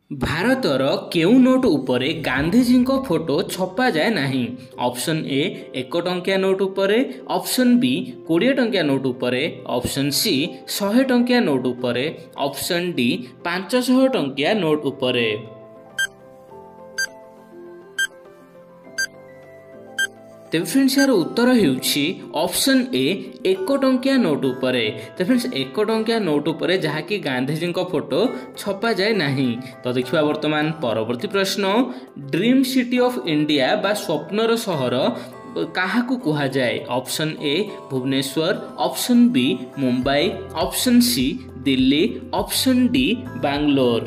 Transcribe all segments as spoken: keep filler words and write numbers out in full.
ଭାରତର କେଉଁ ନୋଟ୍ ଉପରେ ଗାନ୍ଧିଜୀଙ୍କ ଫଟୋ ଛପା ଯାଏ ନାହିଁ? ଅପସନ୍ ଏ ଏକ ଟଙ୍କିଆ ନୋଟ୍ ଉପରେ, ଅପସନ୍ ବି କୋଡ଼ିଏ ଟଙ୍କିଆ ନୋଟ୍ ଉପରେ, ଅପସନ୍ ସି ଶହେ ଟଙ୍କିଆ ନୋଟ୍ ଉପରେ, ଅପସନ୍ ଡି ପାଞ୍ଚଶହ ଟଙ୍କିଆ ନୋଟ୍ ଉପରେ। ତେବେ ଫ୍ରେଣ୍ଡସ୍ ଏହାର ଉତ୍ତର ହେଉଛି ଅପସନ୍ ଏ ଏକ ଟଙ୍କିଆ ନୋଟ୍ ଉପରେ। ତେବେ ଫ୍ରେଣ୍ଡସ୍ ଏକ ଟଙ୍କିଆ ନୋଟ୍ ଉପରେ ଯାହାକି ଗାନ୍ଧିଜୀଙ୍କ ଫଟୋ ଛପାଯାଏ ନାହିଁ। ତ ଦେଖିବା ବର୍ତ୍ତମାନ ପରବର୍ତ୍ତୀ ପ୍ରଶ୍ନ, ଡ୍ରିମ୍ ସିଟି ଅଫ୍ ଇଣ୍ଡିଆ ବା ସ୍ୱପ୍ନର ସହର କାହାକୁ କୁହାଯାଏ? Option A Bhubaneswar, option B Mumbai, option C Delhi, option D Bangalore.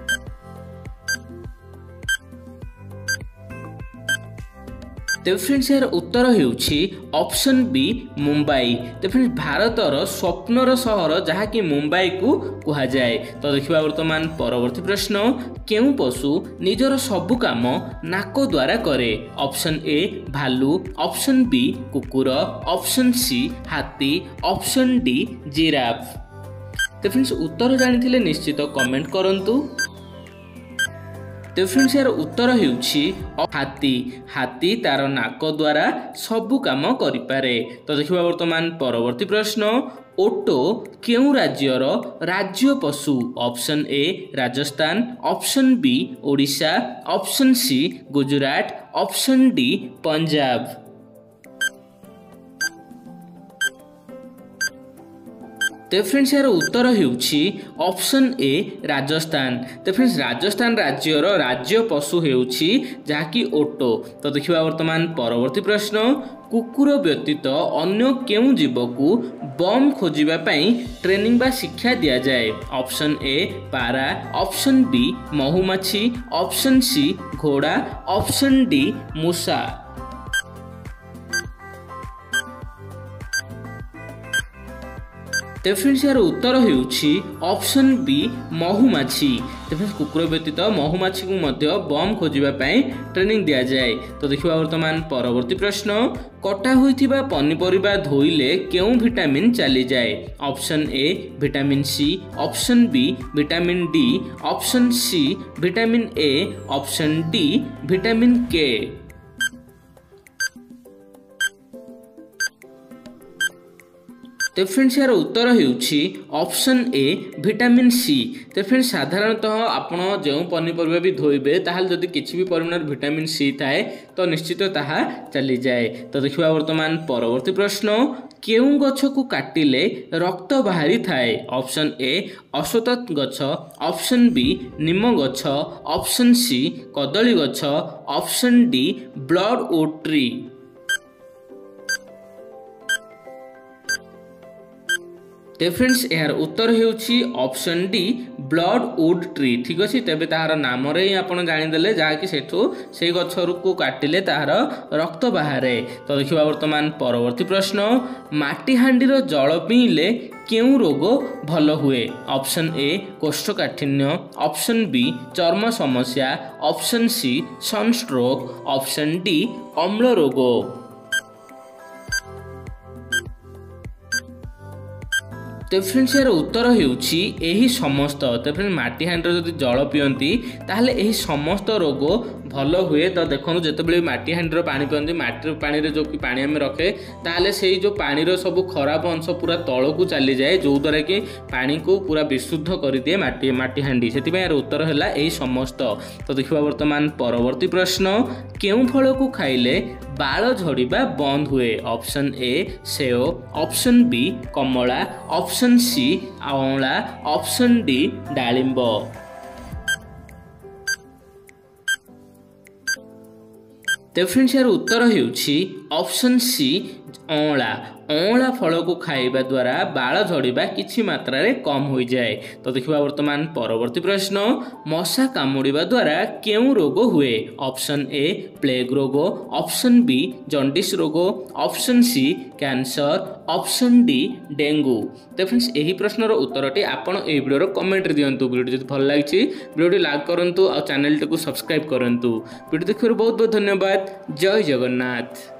ତେବେ ଫ୍ରେଣ୍ଡସ୍ ଏହାର ଉତ୍ତର ହେଉଛି ଅପସନ୍ ବି ମୁମ୍ବାଇ। ତେବେ ଫ୍ରେଣ୍ଡସ୍ ଭାରତର ସ୍ୱପ୍ନର ସହର ଯାହାକି ମୁମ୍ବାଇକୁ କୁହାଯାଏ। ତ ଦେଖିବା ବର୍ତ୍ତମାନ ପରବର୍ତ୍ତୀ ପ୍ରଶ୍ନ, କେଉଁ ପଶୁ ନିଜର ସବୁ କାମ ନାକ ଦ୍ୱାରା କରେ? ଅପସନ୍ ଏ ଭାଲୁ, ଅପସନ୍ ବି କୁକୁର, ଅପସନ୍ ସି ହାତୀ, ଅପସନ୍ ଡି ଜିରାଫ। ତେବେ ଫ୍ରେଣ୍ଡସ୍ ଉତ୍ତର ଜାଣିଥିଲେ ନିଶ୍ଚିତ କମେଣ୍ଟ କରନ୍ତୁ। ତେବେ ଫ୍ରେଣ୍ଡସ୍ ଏହାର ଉତ୍ତର ହେଉଛି ହାତୀ। ହାତୀ ତାର ନାକ ଦ୍ୱାରା ସବୁ କାମ କରିପାରେ। ତ ଦେଖିବା ବର୍ତ୍ତମାନ ପରବର୍ତ୍ତୀ ପ୍ରଶ୍ନ, ଓଟ କେଉଁ ରାଜ୍ୟର ରାଜ୍ୟ ପଶୁ? Option A Rajasthan, option B Odisha, option C Gujarat, option D Punjab. ତେବେ ଫ୍ରେଣ୍ଡସ୍ ଏହାର ଉତ୍ତର ହେଉଛି ଅପସନ୍ ଏ ରାଜସ୍ଥାନ। ତେବେ ଫ୍ରେଣ୍ଡସ୍ ରାଜସ୍ଥାନ ରାଜ୍ୟର ରାଜ୍ୟ ପଶୁ ହେଉଛି ଯାହାକି ଓଟ। ତ ଦେଖିବା ବର୍ତ୍ତମାନ ପରବର୍ତ୍ତୀ ପ୍ରଶ୍ନ, କୁକୁର ବ୍ୟତୀତ ଅନ୍ୟ କେଉଁ ଜୀବକୁ ବମ୍ ଖୋଜିବା ପାଇଁ ଟ୍ରେନିଂ ବା ଶିକ୍ଷା ଦିଆଯାଏ? ଅପସନ୍ ଏ ପାରା, ଅପସନ୍ ବି ମହୁମାଛି, ଅପସନ୍ ସି ଘୋଡ଼ା, ଅପସନ୍ ଡି ମୂଷା। ତେବେ ଫ୍ରେଣ୍ଡସ୍ ଏହାର ଉତ୍ତର ହେଉଛି ଅପସନ୍ ବି ମହୁମାଛି। ତେବେ କୁକୁର ବ୍ୟତୀତ ମହୁମାଛିକୁ ମଧ୍ୟ ବମ୍ ଖୋଜିବା ପାଇଁ ଟ୍ରେନିଂ ଦିଆଯାଏ। ତ ଦେଖିବା ବର୍ତ୍ତମାନ ପରବର୍ତ୍ତୀ ପ୍ରଶ୍ନ, କଟା ହୋଇଥିବା ପନିପରିବା ଧୋଇଲେ କେଉଁ ଭିଟାମିନ୍ ଚାଲିଯାଏ? Option A vitamin C, option B vitamin D, option C vitamin A, option D vitamin K. ତେବେ ଫ୍ରେଣ୍ଡସ୍ ଏହାର ଉତ୍ତର ହେଉଛି ଅପସନ୍ ଏ ଭିଟାମିନ୍ ସି। ତେବେ ଫ୍ରେଣ୍ଡସ୍ ସାଧାରଣତଃ ଆପଣ ଯେଉଁ ପନିପରିବା ବି ଧୋଇବେ ତାହେଲେ ଯଦି କିଛି ବି ପରିମାଣର ଭିଟାମିନ୍ ସି ଥାଏ ତ ନିଶ୍ଚିତ ତାହା ଚାଲିଯାଏ। ତ ଦେଖିବା ବର୍ତ୍ତମାନ ପରବର୍ତ୍ତୀ ପ୍ରଶ୍ନ, କେଉଁ ଗଛକୁ କାଟିଲେ ରକ୍ତ ବାହାରିଥାଏ? ଅପସନ୍ ଏ ଅଶ୍ୱତ୍ଥ ଗଛ, ଅପସନ୍ ବି ନିମ ଗଛ, ଅପସନ୍ ସି କଦଳୀ ଗଛ, option D blood wood tree. ତେବେ ଫ୍ରେଣ୍ଡସ୍ ଏହାର ଉତ୍ତର ହେଉଛି option D blood wood tree. ଠିକ୍ ଅଛି, ତେବେ ତାହାର ନାମରେ ହିଁ ଆପଣ ଜାଣିଦେଲେ ଯାହାକି ସେଠୁ ସେଇ ଗଛକୁ କାଟିଲେ ତାହାର ରକ୍ତ ବାହାରେ। ତ ଦେଖିବା ବର୍ତ୍ତମାନ ପରବର୍ତ୍ତୀ ପ୍ରଶ୍ନ, ମାଟିହାଣ୍ଡିର ଜଳ ପିଇଲେ କେଉଁ ରୋଗ ଭଲ ହୁଏ? ଅପସନ୍ ଏ କୋଷ୍ଠକାଠିନ୍ୟ, ଅପସନ୍ ବି ଚର୍ମ ସମସ୍ୟା, option C sunstroke, option D ଅମ୍ଳ ରୋଗ। ତେବେ ଫ୍ରେଣ୍ଡସ୍ ଏହାର ଉତ୍ତର ହେଉଛି ଏହି ସମସ୍ତ। ତେବେ ଫ୍ରେଣ୍ଡସ୍ ମାଟି ହାଣ୍ଡିର ଯଦି ଜଳ ପିଅନ୍ତି ତାହେଲେ ଏହି ସମସ୍ତ ରୋଗ ଭଲ ହୁଏ। ତ ଦେଖନ୍ତୁ ଯେତେବେଳେ ମାଟି ହାଣ୍ଡିର ପାଣି ପିଅନ୍ତି, ମାଟିର ପାଣିରେ ଯେଉଁ ପାଣି ଆମେ ରଖେ ତାହେଲେ ସେଇ ଯେଉଁ ପାଣିର ସବୁ ଖରାପ ଅଂଶ ପୁରା ତଳକୁ ଚାଲିଯାଏ, ଯେଉଁଦ୍ୱାରା କି ପାଣିକୁ ପୁରା ବିଶୁଦ୍ଧ କରିଦିଏ ମାଟି ମାଟି ହାଣ୍ଡି। ସେଥିପାଇଁ ଏହାର ଉତ୍ତର ହେଲା ଏହି ସମସ୍ତ। ତ ଦେଖିବା ବର୍ତ୍ତମାନ ପରବର୍ତ୍ତୀ ପ୍ରଶ୍ନ, କେଉଁ ଫଳକୁ ଖାଇଲେ ବାଳ ଝଡ଼ିବା ବନ୍ଦ ହୁଏ? ଅପସନ୍ ଏ ସେଓ, ଅପସନ୍ ବି କମଳା, ଅପସନ୍ ସି ଅଁଳା, ଅପସନ୍ ଡି ଡାଳିମ୍ବ। ତେବେ ଫ୍ରେଣ୍ଡସ୍ ଏହାର ଉତ୍ତର ହେଉଛି ଅପସନ୍ ସି ଅଁଳା। ଅଁଳା ଫଳକୁ ଖାଇବା ଦ୍ୱାରା ବାଳ ଝଡ଼ିବା କିଛି ମାତ୍ରାରେ କମ୍ ହୋଇଯାଏ। ତ ଦେଖିବା ବର୍ତ୍ତମାନ ପରବର୍ତ୍ତୀ ପ୍ରଶ୍ନ, ମଶା କାମୁଡ଼ିବା ଦ୍ୱାରା କେଉଁ ରୋଗ ହୁଏ? ଅପସନ୍ ଏ ପ୍ଲେଗ୍ ରୋଗ, ଅପସନ୍ ବି ଜଣ୍ଡିସ୍ ରୋଗ, option C cancer, option D dengue. ତେବେ ଫ୍ରେଣ୍ଡସ୍ ଏହି ପ୍ରଶ୍ନର ଉତ୍ତରଟି ଆପଣ ଏହି ଭିଡ଼ିଓର କମେଣ୍ଟରେ ଦିଅନ୍ତୁ। ଭିଡ଼ିଓଟି ଯଦି ଭଲ ଲାଗିଛି ଭିଡ଼ିଓଟି ଲାଇକ୍ କରନ୍ତୁ ଆଉ ଚ୍ୟାନେଲଟିକୁ ସବସ୍କ୍ରାଇବ୍ କରନ୍ତୁ। ଭିଡ଼ିଓ ଦେଖିବାରୁ ବହୁତ ବହୁତ ଧନ୍ୟବାଦ। ଜୟ ଜଗନ୍ନାଥ।